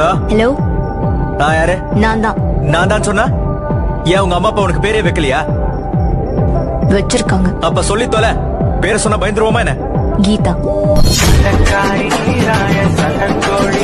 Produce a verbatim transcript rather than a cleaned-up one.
Hello hello நான் யாரு? நான் தான். நான் தான் சொன்னா ஏன் உங்க அம்மா அப்பா உனக்கு பேரே வைக்கலையா? வச்சிருக்காங்க. அப்ப சொல்லி தொலை. பேரை சொன்னா பயந்துருவோமா என்ன? கீதா.